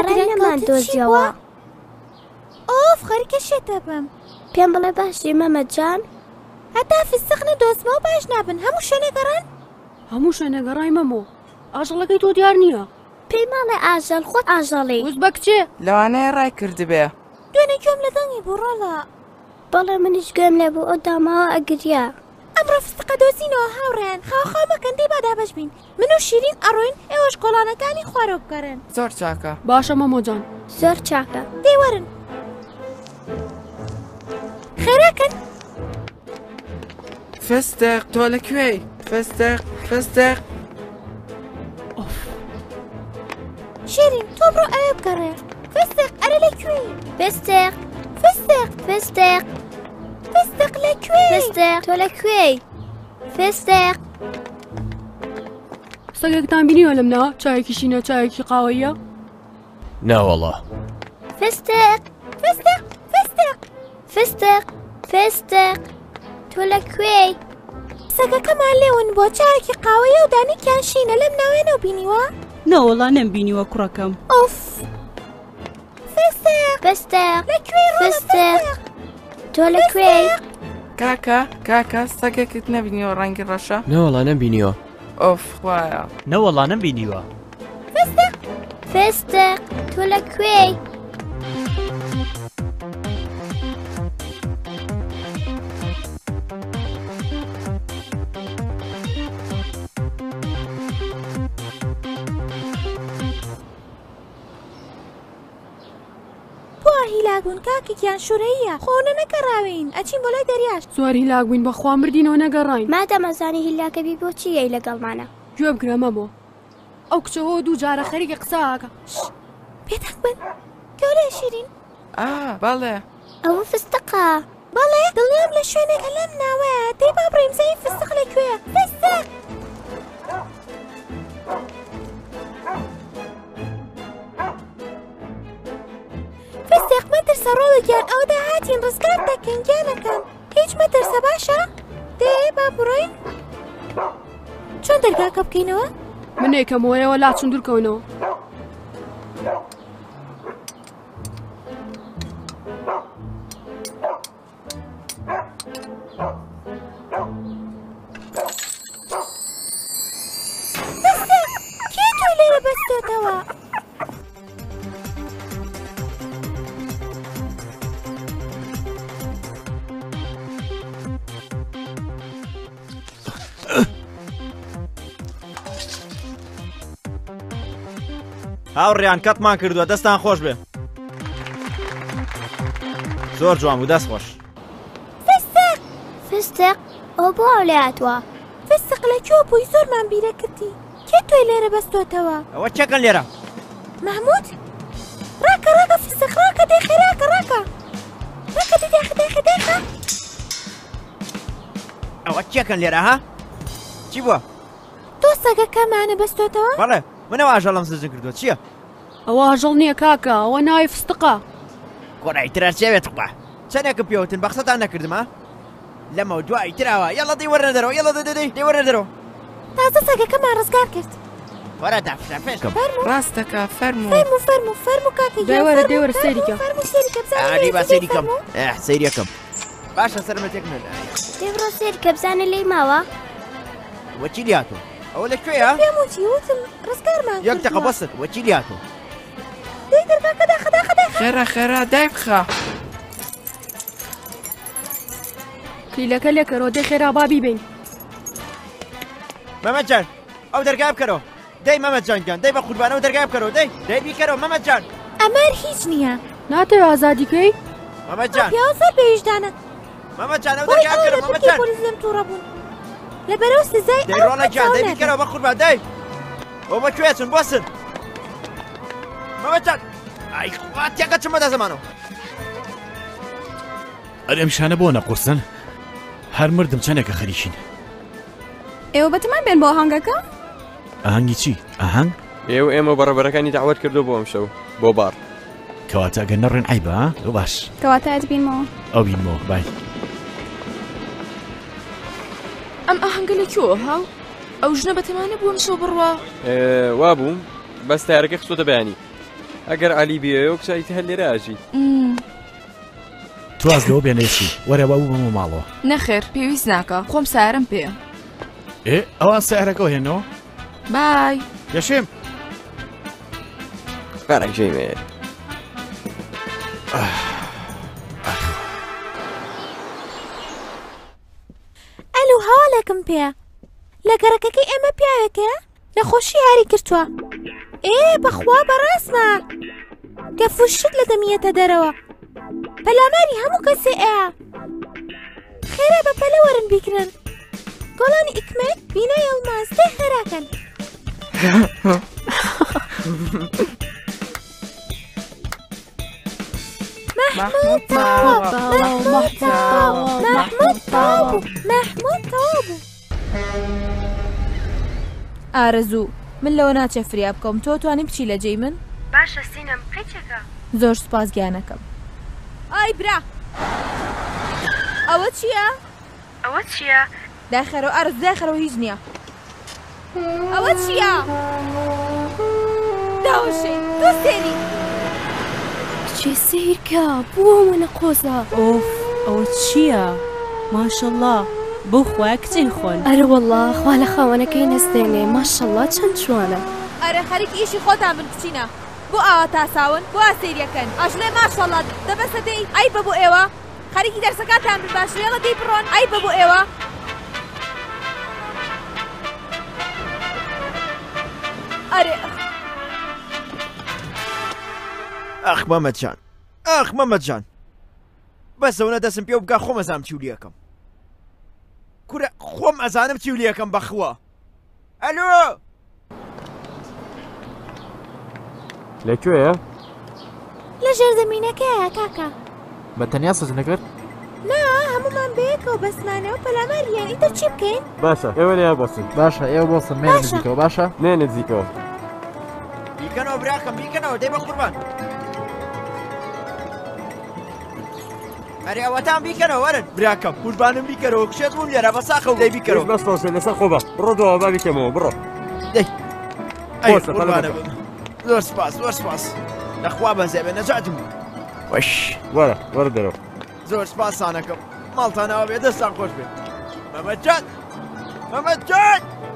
پارەیەمان دۆزیەوە. ئۆف خەریکە شێتە بم. پێم بڵێ باشی مەمەدجان؟ هەتا فستق نەدۆزمەوە باش نابن. هەموو شوێنە گەڕان؟ هەموو شوێنە گەڕای مەمۆ. ئاژەڵەکەی تۆ دیار نییە. پێی ماڵێ ئاژەڵ خۆت ئاژەڵی. وز بە کچێ لەوانەیە ڕای کردبێ. دوێنێ گوێم لە دەنگی بڕۆڵە. بەڵێ منیش گوێم لێ بوو ئەو داماوە ئەگریا. ئەمڕۆ فستقە دۆزینەوە هاوڕێن. خاوخاو مەکەن دەی بادابەش بین. من و شیرین ئەڕۆین ئێوەش گۆڵانەکانی خوارەوە بگەڕێن. زۆر چاکە. باشە مەمۆجان. زۆر چاکە. دەی وەرن. خێراکەن. فستق تۆ لەکوێی؟ فستق. شیرین تۆ بڕۆ ئەوێ بگەڕێ. فستق ئەرە لەکوێی؟ فستق لەکوێی؟ فستق تۆ لەکوێی؟ فستق سەگێکتان بینیوە لەم نا چایەکی شینە چایەکی قاوەیە؟ ناوەڵە. فستق تۆ لەکوێی؟ سەگەکەمان لێون بۆ چایەکی قاوەیە و دانێکیان شینە لەم ناوێنەوە بینیوە؟ نەوەڵا نەمبینیوە کوڕەکەم. ئۆف فستق لەکوێی فستق تۆ لەکوێی؟ کاکە سەگێکت نەبینیوە ڕەنگی ڕەشە؟ نەوەڵا نەمبینیوە. ئۆف خوایە. نەوەڵا نەمبینیوە. فستق تۆ لەکوێی؟ هیلاگون کاکێکیان شوورەیە خۆنە نەگەڕاوین ئەچین بۆ لای دەریاش. سوار هیلاک بووین بەخوا مردینەوە نەگەڕاین. مادەمەزانی هیلاکە بی بۆچی یەی لەگەڵمانە؟ گوێ بگرە مەمۆ. ئەو کچەوە دوو جارە خەریکە قساکە. پێتەک بن. گەورە شیرین. بەڵێ. ئەوە فستقە. بەڵێ دڵنیام لە شوێنێکە لەم ناوەیە. دەی با بڕێم زەی فستق لەکوێیە؟ فستق. فستق مەترسە ڕۆڵێکیان ئەودا هاتین ڕزگار دەکەین گیانەکەن. هیچ مەترسە باشە؟ دێ با بڕۆین؟ چۆن دەرگاکە بکەینەوە؟ من ئێکەمەوەیەوە لاچون دوورکەونەوە. فستق کێ تۆی لێرە بەستێتەوە؟ هاوڕێیان کەتمان کردووە دەستان خۆش بێ. زۆر جوان بوو دەست خۆش. فستق ئەو بۆ ئەو لێ هاتووە. فستق لەکوێوە بووی زۆرمان بیرە کردی. کێ تۆی لێرە بەستۆتەوە؟ ئەوە چێکن لێرە؟ محموود؟ ڕاکە فستق ڕاکە دەی خێراکە ڕاکە دەیخە. ئەوە چێکن لێرە ها؟ چی بووە؟ تۆ سەگەکەمانە بەستۆتەوە؟ بەڵێ منەوە ئاژەڵم سزن کردووە چییە؟ ئەوە ئاژەڵ نییە کاکە ئەوە ناوی فستقە. گۆڕای ترە چێوێت قوە چەندێکم پێوتن بە قسەتان نەکردمە؟ لەمە دوای تراوە یەڵە دەی وەرنە دەرەوە یەڵە دەی وەرنە دەرەوە. تازە سەگەکەمان ڕزگار کرد. وەرە دافشە فێشکەم. ڕاستەکە فەرموو کاکە دەیوەرە سەریکە. با سەریکەم. سەیریەکەم. باشە سەرمە تێکنن. دەبڕۆ سێریکە بزانە لێی ماوە. وەچی لیاتۆ؟ ئەوە لەکوێیە؟ پێم وتی وتم ڕزگارمان یەک دەقە بەست وەچی لیاتۆ؟ دەی دەرگاکە داخە. خێرا دای بخە. کلیلەکە لێکەرەوە دەی خێرا بابی بین. مەمەدجان ئەو دەرگای بکەرەوە. دەی مەمەدجانگیان دەی بە قوربانەوە دەرگای بکەرەوە دەی بیکەرەوە مەمەدجان. ئەمەر هیچ نییە. ناتەوێت ئازادیکەی؟ مەمەدجان پیاوە زۆر بێویژدانە. مەمەدجان ئەو دەرگای بکەرەوە مەمەدجان. پۆلیس لەم تووڕە بوون. لەبەرەو سزای دەی ڕۆڵەگیان دەی بیکەرەوە بە قوربان دەی. ئەو بەکوێچن بۆسن. مەمەدجان ئای خوا تێکە چمە دەزەمانەوە. ئەرێم شانە بۆ نەقورسن هەر مردم چەندێکە خەریکین. ئێوە بەتەمان بێن بۆ ئاهەنگەکە؟ ئاهەنگی چی؟ ئاهەنگ؟ ئێمە بەڕێبەرەکانی داوەت کردو بۆ ئەم شەو بۆ بار. کەواتە ئەگەر نەڕێن عیبە ها؟ باش. کەواتە ئەت بینمەوە. ئەو بینمەوە بای. ئەم ئاهەنگە لەکوێوە هاو؟ ئەو ژنە بەتەمانە بووە ئەم شەو بڕوا؟ وا بووم بەس تارەکە خچۆتە بەیانی. ئەگەر علی بێ کچایت هەر لێرە ئاژی تواز لەوە بێنێشی وەرەوە بوومە ماڵەوە نەخێر پێویست ناکە خۆم سارم پێ ئەوان سەیارەکەەوە هێنەوە بای یەشێم بارێک ژێمێ ئەلو هەواڵێکم پێ لە گەڕەکەکەی ئێمە پیاوێکەیە نەخۆشی هاری کردووە بەخوا بەڕاستمە گەفوشت لە دەمیەتە دەرەوە پەلاماری هەموو کەسێ ئەیە خێرا بە پەلە وەرن بیکرن گۆڵانی ئیکمەت بینای ئەڵماس دێ خێراکەن محمود تەواو ئارەزوو من لەوە ناچێ فریا بکەم تۆ توانی بچی لە جێی من باشە سینەم قەچەکە زۆر سوپاس گیانەکەم ئای برا ئەوە چییە؟ ئەوە چییە؟ داخەرەوە ئارەز داخەرەوە هیچ نییە ئەوە چییە؟ داوەشەی تۆ سێری چی سیرکە بووە منە قۆزە ئۆف ئەوە چییە؟ ماشەڵڵا بۆ خۆی کچەی خۆن ئەرە وەڵڵا خوا لە خاوەنەکەی نەستێنێ ماشەڵڵا چەند جوانە ئەرە خەریکی ئیشی خۆتان بن بچینە بۆ ئاوا تاساون بۆ ئاسێریەکەن ئەژڵێ ماشەڵڵا دەبەستە دەی ئەی بە بۆ ئێوە خەریکی دەرسەکانتان بن باشوێڵە دەی بڕۆن ئەی بە بۆ ئێوە ئەرێ ئەخ مەمەدجان ئەخ مەمەدجان بەسەونە دەسم پێ بگا خۆم ئەزانم چیولیەکەم کورە خۆم ئەزانم چیولیەکەم بەخوا ئەلۆ لەکوێیە؟ لە ژێر زەمینەکەیە کاکە بە تەنیا سەز نەکرد؟ نا هەمومان بەیەکەوە بەسمانەوە پەلاماریان ئیتر چی بکەین؟ باشە ئێوە لێ بۆسن باشە ئێوە بۆسن مێ نزیکەوە باشە؟ نێ نزیکەوە بیکەنەوە براکەم بیکەنەوە دەی بە قوربان ئەرێ ئەوەتان بیکەنەوە وەرن براکەم قوربانم بیکەرەوە کشێت بووم لێرە بە ساخە و دەی بیکەرەوە بەس تۆشێ لەسەر خۆ بە بڕۆدەوە با بیکەمەوە بڕۆ دەی ئەی قوربانە بم زۆر سپاس زۆر سپاس لەخوا بەزێبێ نەجاتم وەش وەرە دەرەوە زۆر سپاسانەکەم ماڵتانەوە بێ دەستان خۆش بێت مەمەدجان مەمەدجان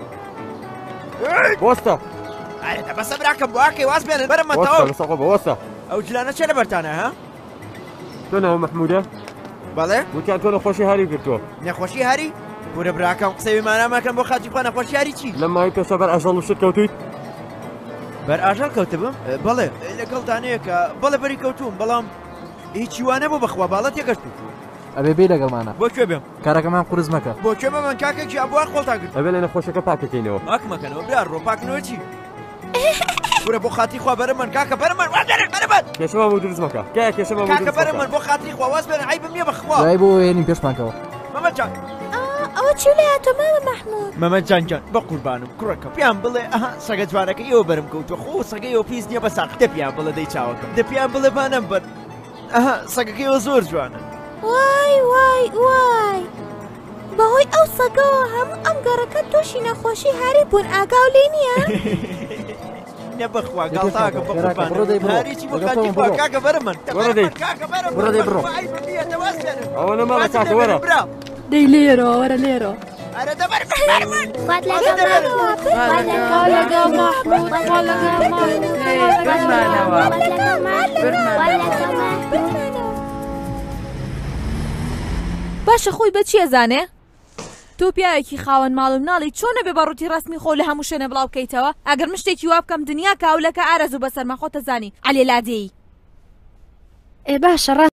بۆستە ئەرێ دەبەسە براکەم بۆ ئاکەی واز بێنن بەرەمەتەوە لەسەر خۆ بە وەستە ئەو جلانە چێ لەبەرتانە ها تۆ ناو مەحموودە بەڵێ وتیان تۆ نەخۆشی هاری کردووە نەخۆشی هاری گورە براکەم قسەی مانامەکەم بۆ خاتی خوا نەخۆشی هاری چی لە ماوەی پێشە بەر ئاژەڵ و شت کەوتویت بەر ئاژەڵ کەوتبم بەڵێ لەگەڵ دانەیەکە بەڵێ بەری کەوتوم بەڵام هیچی وانە بۆ بەخوا باڵەت یەکەشت ئەبێ بێ لەگەڵمانە بۆ کوێ بێم کارەکەمان قورس مەکە بۆ کوێ بە من کاکێکی ئەبوار خۆڵتا کرد ئەبێ لە نەخۆشەکە پاکەکەینەوە ماکمەکەنەوە برار ڕۆ پاکنەوە چی گورە بۆ خاتی خوا بەرە من کاکە بەرە من وادێنێک بەرە من کێشەمان بۆ دروست مەکە کێشەمان کاکە بەرە من بۆ خاتری خوا واز بێنە عیبم نییە بەخوا دوای بۆ هێنین پێشمانکەوە مەمەدجان ئەوە چی لایەتۆ مامە مەحموود مەمەدجان گیان بە قوربانم کوڕەکە پیان بڵێ ئەها سەگە جوانەکە ئێوە بەرم کەوتووە خۆ سەگەیەوە پیس نییە بە ساق دەپیان بڵێ دەی چاوەکەم دەپیان بڵێ بانەم بەر ئەها سەگەکەیەوە زۆر جوانە وای وای وای بەهۆی ئەو سەگەوە هەموو ئەم گەڕەکە تووشی نەخۆشی هاری بوون ئاگاو لێ نییە نەبەخوا گاڵتاکە بە قوربانم هاریی بۆ خاتی خوا کاکە بەرە من کاکە بەرە بڕۆ ئەوە نەماڵە کاکە وەرە دەی لێرە وەرە لێرە ئەرە دەبەر خوات باشە خۆی بە چیە زانێ؟ تۆ پیاوێکی خاوەن ماڵ و ناڵی چۆنە بێ بەڕووتی ڕستمی خۆ لە هەموو شوێنە بڵاو بکەیتەوە ئەگەر من شتێکی وا بکەم دنیا کاولەکە ئارەزوو بەسەرمە خۆتە زانی عەلێ لادێی ئێ باشە